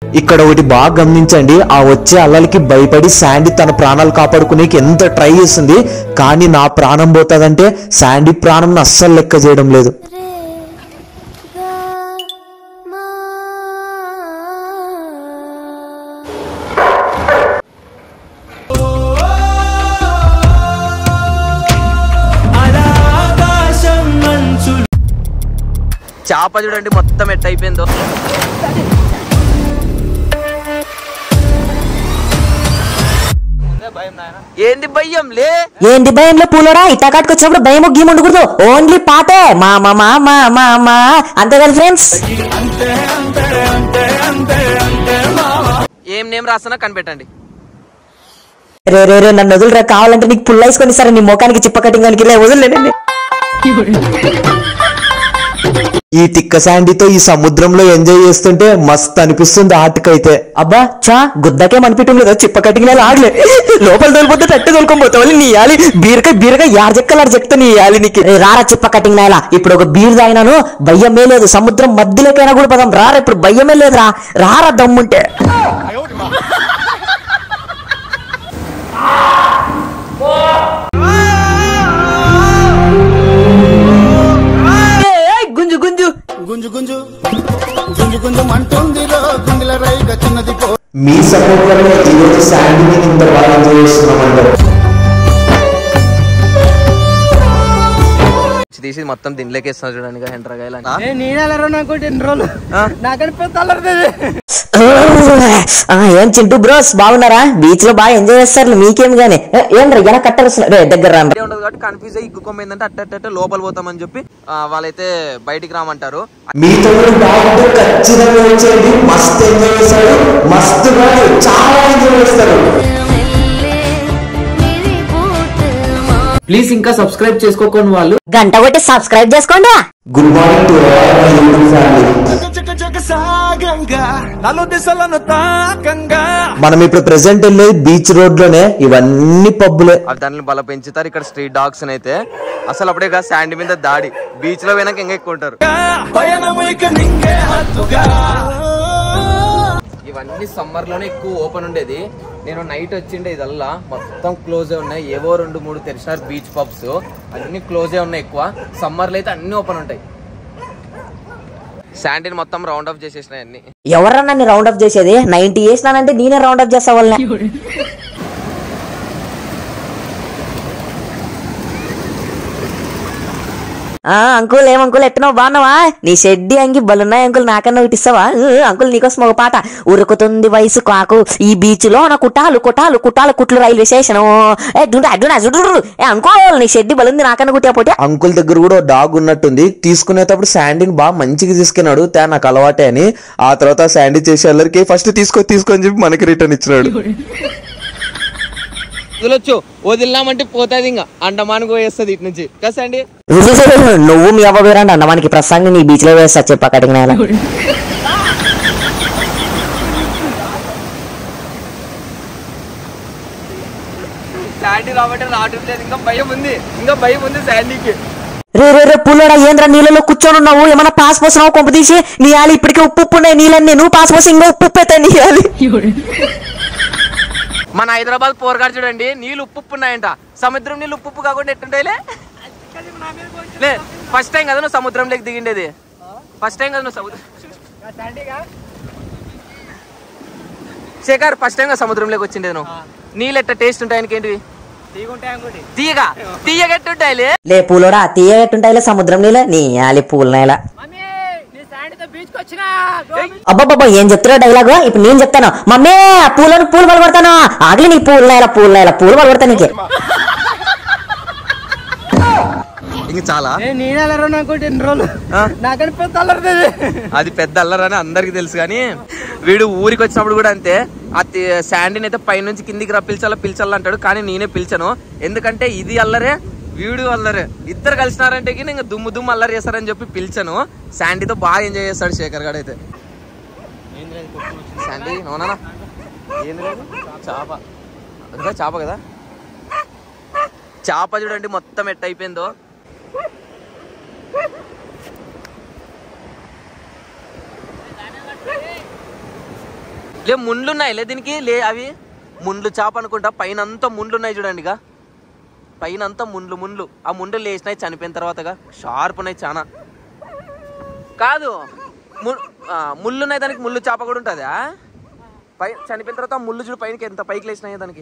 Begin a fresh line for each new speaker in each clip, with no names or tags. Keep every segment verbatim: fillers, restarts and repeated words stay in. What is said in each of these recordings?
ఇక్కడ ఒకటి బాగా గమనించండి, ఆ వచ్చే అల్లలకి భయపడి శాండీ తన ప్రాణాలు కాపాడుకునేకి ఎంత ట్రై చేస్తుంది, కానీ నా ప్రాణం పోతుందంటే శాండీ ప్రాణం అస్సలు లెక్క చేయడం లేదు.
చేప చూడండి మొత్తం ఎట్ అయిపోయిందో. ఏంది భయం లే,
ఏంది భయంలో పూలోడా ఇట్టా కాటుకొచ్చినప్పుడు భయం గీమ్ ఉండకూడదు, ఓన్లీ పాటే మా మా మా మా మా మా అంతే కదా ఫ్రెండ్స్.
ఏం నేమ్ రాస్తున్నా కనిపెట్టండి.
రే రే రే నన్ను వదులురా, కావాలంటే నీకు పుల్ల వేసుకొని సరే నీ ముఖానికి చిప్ప కటింగ్ వదిలేనండి.
ఈ తిక్క శాండీతో ఈ సముద్రంలో ఎంజాయ్ చేస్తుంటే మస్తు అనిపిస్తుంది ఆటకైతే.
అబ్బా చా గుద్దకే మనిపించడం లేదా, చిప్ప కటింగ్ ఆగలే లోపల తోలిపోతే తట్టే తోలుకోపోతావు నీ యాలి బీరకాయ బీరకాయ యార్ చెక్కలు ఆడ చెక్తా నీ యాలి నీకు. రారా చిప్ప కటింగ్ నాయలా, ఇప్పుడు ఒక బీర్ తాగినాను భయమే లేదు, సముద్రం మధ్యలోకైనా కూడా పదాం రారా, ఇప్పుడు భయమే లేదు రా రారా దమ్ముంటే. గుంజు గుంజు గుంజు గుంజు గుంజు గుంజు అంటుందిలో గుండెల రైగ చిన్నది.
మీ సపోర్ట్ వల్ల ఈరోజు శాండీని ఇంత బాగా ఎంజాయ్ చేస్తున్నామంటారు.
తీసి మొత్తం దీనిలోకేస్తున్నా చూడండి ఎండ్రగాయలు.
ఏం చింటూ బ్రోస్ బాగున్నారా, బీచ్ లో బాగా ఎంజాయ్ చేస్తారు మీకేం గానీ ఏం రా కట్టరు దగ్గర
ఉండదు కాబట్టి కన్ఫ్యూజ్ అయ్యి ఇగ్గుకొమ్మ ఏంటంటే అట్ట లోపల పోతామని చెప్పి వాళ్ళైతే బయటికి రామంటారు.
మీతో ఖచ్చితంగా వచ్చేది మస్తు ఎంజాయ్ చేస్తారు, మస్తు చాలా ఎంజాయ్ చేస్తారు.
ప్లీజ్ ఇంకా సబ్స్క్రైబ్ చేసుకోండి, వాళ్ళు
గంట కొట్టి సబ్స్క్రైబ్ చేసుకోండి.
గుడ్ మార్నింగ్ టు మనం ఇప్పుడు ప్రెసెంట్ వెళ్ళేది బీచ్ రోడ్ లోనే, ఇవన్నీ పబ్బులే.
దాన్ని బల పెంచుతారు ఇక్కడ స్ట్రీట్ డాగ్స్ అయితే. అసలు అప్పుడే శాండీ మీద దాడి, బీచ్ లో పోయినాక ఇంకా ఎక్కువ ఉంటారు. ఇవన్నీ సమ్మర్ లోనే ఎక్కువ ఓపెన్ ఉండేది. నేను నైట్ వచ్చిండే ఇదల్లా మొత్తం క్లోజే ఉన్నాయి, ఏవో రెండు మూడు తెరిచినారు బీచ్ పబ్స్, అన్ని క్లోజే ఉన్నాయి. ఎక్కువ సమ్మర్ లో అయితే అన్ని ఓపెన్ ఉంటాయి. శాండీని మొత్తం రౌండ్ ఆఫ్ చేసేసినాయి అన్ని.
ఎవరన్నా నన్ను రౌండ్ ఆఫ్ చేసేది, నైన్టీ వేసినానంటే నేనే రౌండ్ ఆఫ్ చేస్తా వాళ్ళని. ఆ అంకుల్ ఏం అంకుల్ ఎట్టనో బాగున్నావా, నీ షెడ్డి అంగి బలున్నాయి అంకుల్, నాకన్నా ఒకటి ఇస్తావా అంకుల్, నీకోసం ఒక పాట. ఉరుకుతుంది వయసు కాకు ఈ బీచ్ లో నా కుటాలు కుటాలు కుటాలు కుట్లు రైల్వే స్టేషన్ ఏ అంకుల్ నీ షెడ్డి బలుంది నాకన్నా కుట్టే పోటీ.
అంకుల్ దగ్గర కూడా డాగ్ ఉన్నట్టుంది, తీసుకునేటప్పుడు శాండీని బాగా మంచిగా తీసుకున్నాడు, తే నాకు అలవాటే అని. ఆ తర్వాత శాండీ చేసే వాళ్ళకి ఫస్ట్ తీసుకో తీసుకొని చెప్పి మనకి రిటర్న్ ఇచ్చినాడు.
వదిలొచ్చు, వదిలినామంటే పోతుంది ఇంకా అండమానికి పోయేస్తుంది ఇటు నుంచి కసండి.
నువ్వు మీ అవ్వ వేరండి అండమానికి, ప్రస్తుతానికి నీ బీచ్ లో వేస్తా చెప్ప కటింగ్.
శాండీ రాబట్టే రావడం లేదు, ఇంకా భయం ఉంది, ఇంకా భయం ఉంది శాండీకి.
రే రే రే పుల్లడా ఏంద్రా నీళ్ళలో కూర్చొని ఉన్నావు, ఏమన్నా పాస్ పోసినావు కొంప తీసి, నీ యాలి ఇప్పటికే ఉప్పు ఉప్పు ఉన్నాయి నీళ్ళన్నీ, నువ్వు పాస్ పోసి ఇంకా ఉప్పు ఉప్పు అవుతాయి నీ యాలి.
మన హైదరాబాద్ పోరగాడు చూడండి నీళ్ళు ఉప్పు ఉప్పు ఉన్నాయంట, సముద్రం నీళ్ళు ఉప్పు ఉప్పు కాకుండా ఎట్టుంటాయిలే. లే ఫస్ట్ టైం కదా నువ్వు సముద్రంలోకి దిగిండేది, ఫస్ట్ టైం కదా నువ్వు సముద్రం శేఖర్ ఫస్ట్ టైం కదా సముద్రంలోకి వచ్చిండేది నువ్వు. నీళ్ళు ఎట్ట టేస్ట్ ఉంటాయి ఆయనకి ఏంటివి, తీయగా తీయగట్టుంటాయిలే.
లే పూలోడా తీయగట్టుంటాయిలే సముద్రం నీళ్ళ, నీ యాలి పూల నేల. అబ్బాబ్బా ఏం చెప్తున్నా డైలాగ్, ఇప్పుడు నేను చెప్తాను మమ్మీ పూలను పూలు పలబడతాను, ఆగలి నీ పూల నేల పూల నేల పూలు పలబడతా నీకు.
ఇంక చాలా అది పెద్ద అల్లరని అందరికి తెలుసు, కానీ వీడు ఊరికి వచ్చినప్పుడు కూడా అంతే. ఆ శాండీని అయితే పైనుంచి కిందికి రా పిలిచాలా పిలిచాలా అంటాడు, కానీ నేనే పిలిచాను. ఎందుకంటే ఇది అల్లరే వీడు అల్లరే, ఇద్దరు కలిసినారంటే ఇంకా దుమ్ము దుమ్ము అల్లరి చేస్తారని చెప్పి పిలిచాను. శాండీతో బాగా ఎంజాయ్ చేస్తాడు శేఖర్ గారు అయితే. శాండీ అవునా ఏంది లేదు చేప, ఇంకా చేప కదా, చేప చూడండి మొత్తం ఎట్ అయిపోయిందో. లే ముండ్లు ఉన్నాయి లే దీనికి లే అవి ముండ్లు చేప అనుకుంటా. పైన అంతా ముండ్లు ఉన్నాయి చూడండి, ఇక పైన అంతా ముండ్లు ముండ్లు ఆ ముండ్లు లేచినాయి చనిపోయిన తర్వాతగా. షార్ప్ ఉన్నాయి చాలా. కాదు ముళ్ళు ఉన్నాయి దానికి, ముళ్ళు చేప కూడా ఉంటుందా? పై చనిపోయిన తర్వాత ముళ్ళు చూడు పైనకి ఎంత పైకి లేచినాయి దానికి.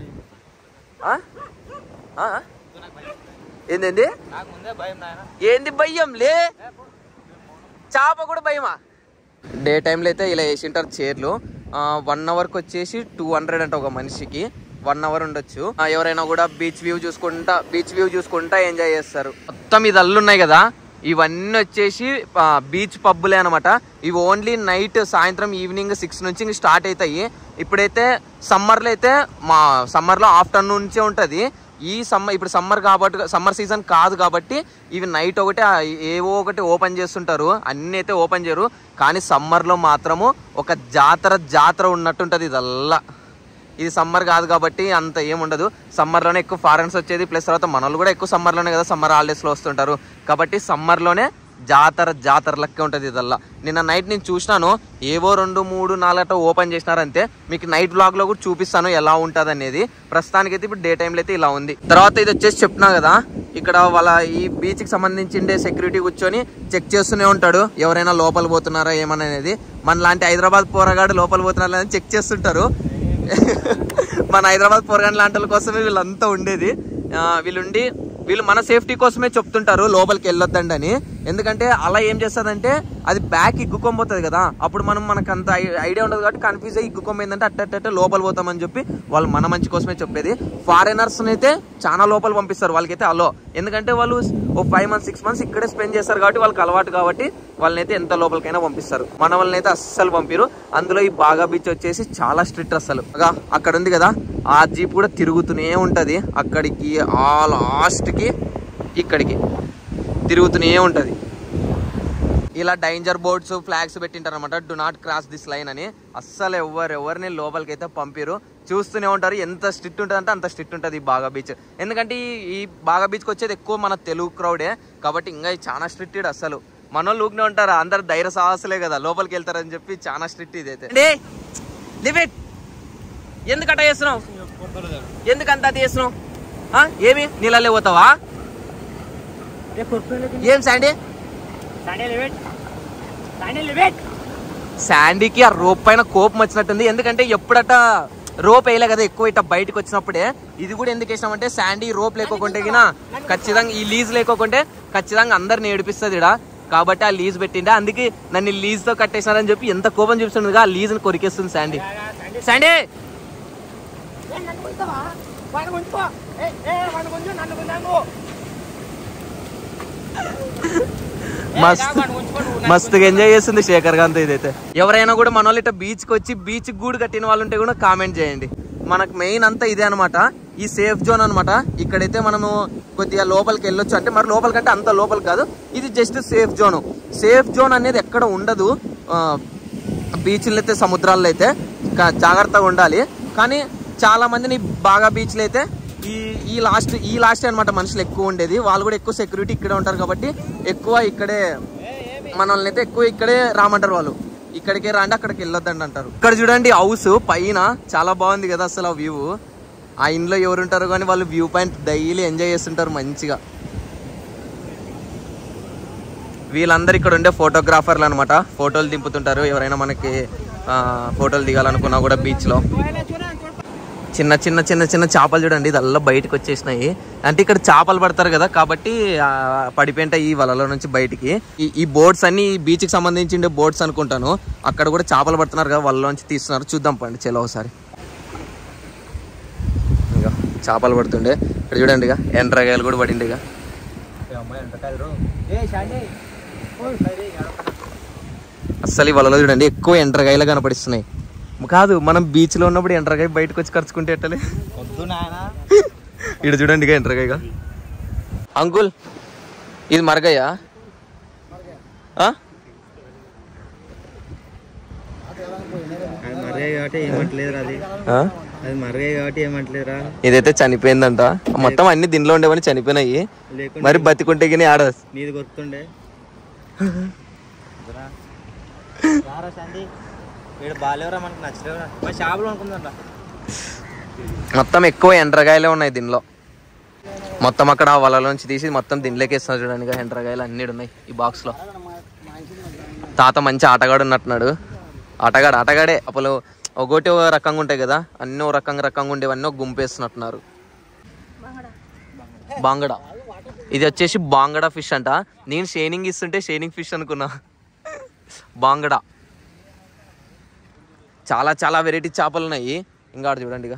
ఏంది ఏంది భయం లే, చేప కూడా భయమా? డే టైంలో అయితే ఇలా వేసింటారు చైర్లు. వన్ అవర్కి వచ్చేసి టూ హండ్రెడ్ అంట ఒక మనిషికి. వన్ అవర్ ఉండొచ్చు. ఎవరైనా కూడా బీచ్ వ్యూ చూసుకుంటా బీచ్ వ్యూ చూసుకుంటా ఎంజాయ్ చేస్తారు. మొత్తం ఇది అల్లున్నాయి కదా, ఇవన్నీ వచ్చేసి బీచ్ పబ్బులే అనమాట. ఇవి ఓన్లీ నైట్ సాయంత్రం ఈవినింగ్ సిక్స్ నుంచి ఇంక స్టార్ట్ అవుతాయి. ఇప్పుడైతే సమ్మర్లో అయితే మా సమ్మర్లో ఆఫ్టర్నూన్ నుంచే ఉంటుంది. ఈ సమ్మర్ ఇప్పుడు సమ్మర్ కాబట్టి సమ్మర్ సీజన్ కాదు కాబట్టి ఇవి నైట్ ఒకటి ఏవో ఒకటి ఓపెన్ చేస్తుంటారు, అన్నీ అయితే ఓపెన్ చేయరు. కానీ సమ్మర్లో మాత్రము ఒక జాతర జాతర ఉన్నట్టుంటుంది ఇదల్లా. ఇది సమ్మర్ కాదు కాబట్టి అంత ఏముండదు. సమ్మర్లోనే ఎక్కువ ఫారెన్స్ వచ్చేది, ప్లస్ తర్వాత మనోళ్ళు కూడా ఎక్కువ సమ్మర్లోనే కదా సమ్మర్ హాలిడేస్లో వస్తుంటారు కాబట్టి సమ్మర్లోనే జాతర జాతర లెక్క ఉంటుంది ఇదల్లా. నిన్న నైట్ నేను చూసినాను, ఏవో రెండు మూడు నాలుగట ఓపెన్ చేసినారంతే. మీకు నైట్ బ్లాగ్లో కూడా చూపిస్తాను ఎలా ఉంటుంది అనేది. ప్రస్తుతానికైతే ఇప్పుడు డే టైంలో అయితే ఇలా ఉంది. తర్వాత ఇది వచ్చేసి చెప్తున్నా కదా, ఇక్కడ వాళ్ళ ఈ బీచ్కి సంబంధించిండే సెక్యూరిటీ కూర్చొని చెక్ చేస్తూనే ఉంటాడు ఎవరైనా లోపల పోతున్నారా ఏమనేది. మన లాంటి హైదరాబాద్ పోరగాడు లోపల పోతున్నారా అని చెక్ చేస్తుంటారు. మన హైదరాబాద్ పోరగాడు లాంటి వాళ్ళ కోసమే వీళ్ళంతా ఉండేది. వీళ్ళుండి వీళ్ళు మన సేఫ్టీ కోసమే చెప్తుంటారు లోపలికి వెళ్ళొద్దండి అని. ఎందుకంటే అలా ఏం చేస్తుందంటే అది బ్యాక్ ఇగ్గుకొనిపోతుంది కదా, అప్పుడు మనం మనకు అంత ఐడియా ఉండదు కాబట్టి కన్ఫ్యూజ్ అయ్యి ఇగ్గుకొంపోయిందంటే అట్టట్టే లోపల పోతామని చెప్పి వాళ్ళు మన మంచి కోసమే చెప్పేది. ఫారినర్స్ని అయితే చాలా లోపల పంపిస్తారు వాళ్ళకైతే అలో, ఎందుకంటే వాళ్ళు ఓ ఫైవ్ మంత్స్ సిక్స్ మంత్స్ ఇక్కడే స్పెండ్ చేస్తారు కాబట్టి వాళ్ళకి అలవాటు కాబట్టి వాళ్ళని అయితే ఎంత లోపలికైనా పంపిస్తారు. మన వాళ్ళని అయితే అస్సలు పంపిరు. అందులో ఈ బాగా బీచ్ వచ్చేసి చాలా స్ట్రిక్ట్ అసలు. అక్కడ ఉంది కదా ఆ జీప్ కూడా తిరుగుతూనే ఉంటది, అక్కడికి ఆ లాస్ట్ కి ఇక్కడికి తిరుగుతూనే ఉంటది. ఇలా డేంజర్ బోర్డ్స్ ఫ్లాగ్స్ పెట్టింటారు అనమాట, do not cross this line అని. అస్సలు ఎవరు ఎవరిని లోపలికి అయితే పంపిరు, చూస్తూనే ఉంటారు. ఎంత స్ట్రిక్ట్ ఉంటుంది అంటే అంత స్ట్రిక్ట్ ఉంటుంది ఈ బాగా బీచ్. ఎందుకంటే ఈ బాగా బీచ్కి వచ్చేది ఎక్కువ మన తెలుగు క్రౌడే కాబట్టి ఇంకా చాలా స్ట్రిక్ట్. అసలు మనోళ్ళు ఊకినే ఉంటారు, అందరు ధైర్య సాహసులే కదా లోపలికి వెళ్తారని చెప్పి చాలా స్ట్రిక్ట్ ఇది అయితే. ఎందుకు అట్ట చేస్తున్నావు, ఎందుకు అంత చేస్తున్నావు? ఏమి నీళ్ళల్లో పోతావా ఏం శాండీ? శాండీకి ఆ రోప్ పైన కోపం వచ్చినట్టుంది. ఎందుకంటే ఎప్పుడట రోప్ వేయలే కదా ఎక్కువ ఇట్లా బయటకు వచ్చినప్పుడే. ఇది కూడా ఎందుకు వేసినామంటే శాండీ రోప్ లేకోకుంటే గినా ఖచ్చితంగా ఈ లీజ్ లేకోకుంటే ఖచ్చితంగా అందరిని ఏడిపిస్తుంది ఇడ కాబట్టి ఆ లీజ్ పెట్టిండే. అందుకే నన్ను లీజ్ తో కట్టేసినారని చెప్పి ఎంత కోపం చూపిస్తుంది. ఆ లీజ్ ని కొరికేస్తుంది శాండీ. శాండీ మస్తు మస్తుగా ఎంజాయ్ చేస్తుంది శేఖర్ గాంతో ఇదైతే. ఎవరైనా కూడా మన వాళ్ళు ఇట్లా బీచ్ కి వచ్చి బీచ్ గూడు కట్టిన వాళ్ళు ఉంటే కూడా కామెంట్ చేయండి. మనకు మెయిన్ అంతా ఇదే అనమాట, ఈ సేఫ్ జోన్ అనమాట. ఇక్కడైతే మనము కొద్దిగా లోపలికి వెళ్ళొచ్చు, అంటే మరి లోపలికంటే అంత లోపలికి కాదు, ఇది just safe zone. Safe zone అనేది ఎక్కడ ఉండదు బీచ్లు అయితే, సముద్రాల్లో అయితే జాగ్రత్తగా ఉండాలి. కానీ చాలా మందిని బాగా బీచ్లు అయితే ఈ ఈ లాస్ట్ ఈ లాస్ట్ అనమాట మనుషులు ఎక్కువ ఉండేది. వాళ్ళు కూడా ఎక్కువ సెక్యూరిటీ ఇక్కడే ఉంటారు కాబట్టి ఎక్కువ ఇక్కడే మనల్ని అయితే ఎక్కువ ఇక్కడే రామంటారు వాళ్ళు. ఇక్కడికే రాండి అక్కడికి వెళ్ళొద్దండి అంటారు. ఇక్కడ చూడండి హౌస్ పైన చాలా బాగుంది కదా అసలు ఆ వ్యూ. ఆ ఇంట్లో ఎవరు ఉంటారు కానీ వాళ్ళు వ్యూ పాయింట్ డైలీ ఎంజాయ్ చేస్తుంటారు మంచిగా. వీళ్ళందరూ ఇక్కడ ఉండే ఫోటోగ్రాఫర్లు అనమాట, ఫోటోలు దింపుతుంటారు. ఎవరైనా మనకి ఫోటోలు దిగాలనుకున్నా కూడా బీచ్లో. చిన్న చిన్న చిన్న చిన్న చేపలు చూడండి ఇదల్లా బయటకు వచ్చేసినాయి. అంటే ఇక్కడ చేపలు పడతారు కదా కాబట్టి పడిపోయింటాయి ఈ వలలో నుంచి బయటికి. ఈ బోట్స్ అన్ని బీచ్ కి సంబంధించి బోట్స్ అనుకుంటాను. అక్కడ కూడా చేపలు పడుతున్నారు కదా వలలో నుంచి తీస్తున్నారు. చూద్దాం పండి చలో ఒకసారి. ఇంకా చేపలు పడుతుండే ఇక్కడ చూడండి, ఇక ఎండ్రకాయలు కూడా పడింది. ఇక అస్సలు ఈ వలలో చూడండి ఎక్కువ ఎండ్రకాయలు కనపడిస్తున్నాయి. కాదు మనం బీచ్ లో ఉన్నప్పుడు ఎండ్రకాయ బయటకు వచ్చి ఖర్చుకుంటే ఎట్టలే. ఇక్కడ చూడండి ఇక ఎండ్రకాయ. అంకుల్ ఇది మరగయ్యా? ఇదైతే చనిపోయిందంట. మొత్తం అన్ని దీనిలో ఉండేవని చనిపోయినాయి. మరి బతికుంటే గిని ఆడ మొత్తం ఎక్కువ ఎండ్రగాయలే ఉన్నాయి దీనిలో. మొత్తం అక్కడ వలలోంచి తీసి మొత్తం దీనిలోకి వేస్తున్నారు చూడండి. ఎండ్రగాయలు అన్నీ ఉన్నాయి ఈ బాక్స్ లో. తాత మంచి ఆటగాడు ఉన్నట్టున్నాడు. ఆటగాడు ఆటగాడే అప్పుడు ఒకటి ఒక రకంగా ఉంటాయి కదా, అన్నీ ఒక రకంగా రకంగా ఉండేవన్నీ ఒక గుంపేస్తున్నట్టున్నారు. బాంగడా, ఇది వచ్చేసి బాంగడా ఫిష్ అంట. నేను షేనింగ్ ఇస్తుంటే షేనింగ్ ఫిష్ అనుకున్నా. బాంగడా చాలా చాలా వెరైటీ చేపలు ఉన్నాయి. ఇంకా ఆడ చూడండి. ఇక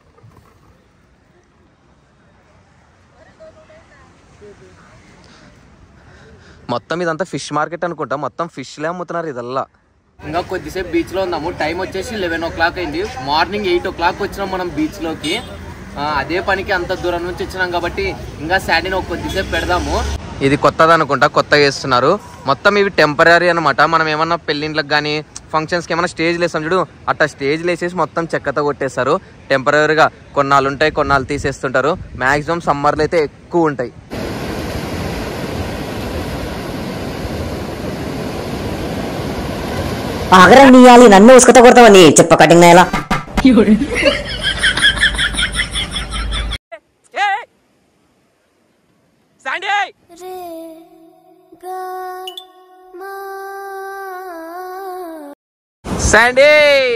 మొత్తం ఇదంతా ఫిష్ మార్కెట్ అనుకుంటా. మొత్తం ఫిష్లే అమ్ముతున్నారు ఇదల్లా. ఇంకా కొద్దిసేపు బీచ్ లో ఉన్నాము. టైం వచ్చేసి లెవెన్ ఓ క్లాక్ అయింది. మార్నింగ్ ఎయిట్ ఓ క్లాక్ వచ్చినాం మనం బీచ్ లోకి. అదే పనికి అంత దూరం నుంచి వచ్చినాం కాబట్టి ఇంకా శాండీని ఒక కొద్దిసేపు పెడదాము. ఇది కొత్తది అనుకుంటా, కొత్తగా వేస్తున్నారు. మొత్తం ఇవి టెంపరీ అనమాట. మనం ఏమన్నా పెళ్ళిళ్ళకి కానీ ఫంక్షన్స్కి ఏమైనా స్టేజ్లు వేస్తాం చూడు, అట్లా స్టేజ్లు వేసేసి మొత్తం చెక్కతో కొట్టేస్తారు. టెంపరీగా కొన్నాళ్ళు ఉంటాయి, కొన్నాళ్ళు తీసేస్తుంటారు. మ్యాక్సిమం సమ్మర్లో అయితే ఎక్కువ ఉంటాయి.
ఆగరండి ఇవ్వాలి, నన్ను ఉసుకత కొడతావని చెప్ప కటింగ్ నాయలా.
Sandy!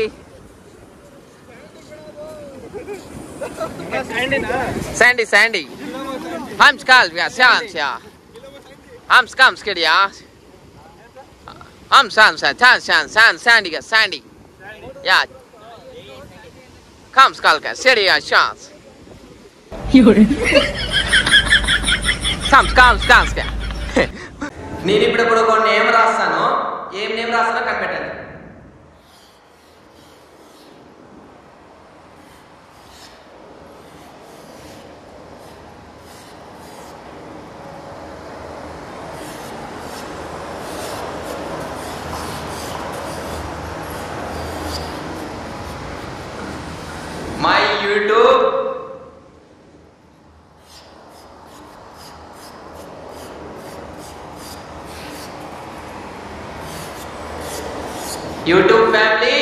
Sandy, Sandy. I'm Skal, ja, Sam, ja. I'm Skam, Skid, ja. I'm Sam, Sam, Tan, Sam, Sam, Sandy, Sandy. Ja. Come, Skal, City, ja, chance. Sam, Skam, Skam, Skam. నేను ఇప్పుడు ఇప్పుడు ఒక name రాస్తాను. ఏం name రాస్తానో కనిపెట్టండి. My YouTube YouTube family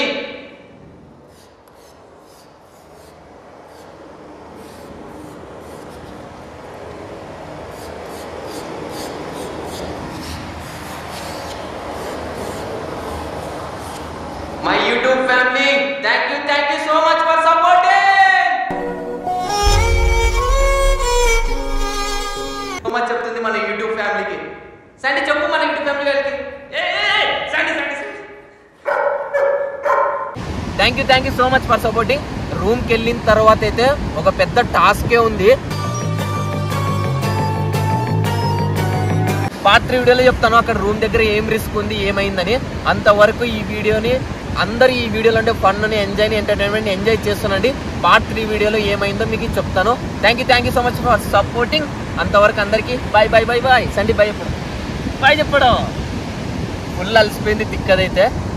my YouTube family thank you thank you so much for supporting so much చెప్తుంది మన YouTube ఫ్యామిలీకి. సండి చెప్పు మన YouTube ఫ్యామిలీ వాళ్ళకి. ఏ ఏ Sandy Sandy thank you thank you so much for supporting. రూమ్కి వెళ్ళిన తర్వాత అయితే ఒక పెద్ద టాస్కే ఉంది. పార్ట్ త్రీ వీడియోలో చెప్తాను అక్కడ రూమ్ దగ్గర ఏం రిస్క్ ఉంది ఏమైందని. అంతవరకు ఈ వీడియోని అందరు ఈ వీడియోలో అంటే ఫన్ అని ఎంజాయ్ని ఎంటర్టైన్మెంట్ ఎంజాయ్ చేస్తున్నాండి. పార్ట్ త్రీ వీడియోలో ఏమైందో మీకు చెప్తాను. Thank you thank you so much for supporting. అంతవరకు అందరికీ bye bye bye bye. Sandy bye చెప్పడు బాయ్ చెప్పడు ఫుల్ అలసిపోయింది తిక్కదైతే.